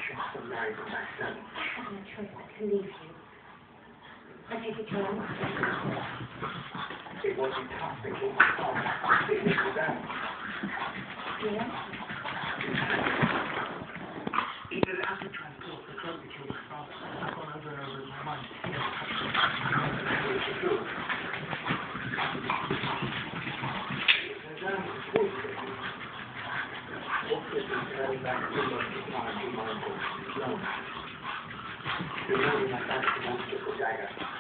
should have married him back then. I had no choice but to leave you. I take it your own. It wasn't tough, it was hard. It was down. Yeah? He said, as we transport the drug to kill his father, I've gone over and over in my mind. He never touched me. He never touched me. You're holding my back to the dagger.